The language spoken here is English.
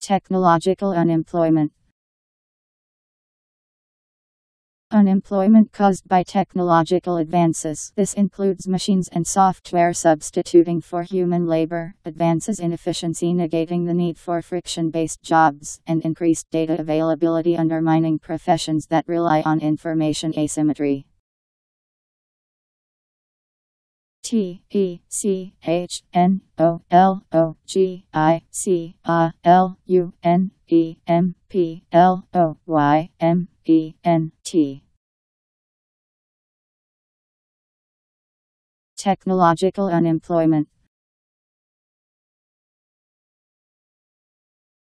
Technological unemployment. Unemployment caused by technological advances. This includes machines and software substituting for human labor, advances in efficiency negating the need for friction-based jobs, and increased data availability undermining professions that rely on information asymmetry. Technological unemployment.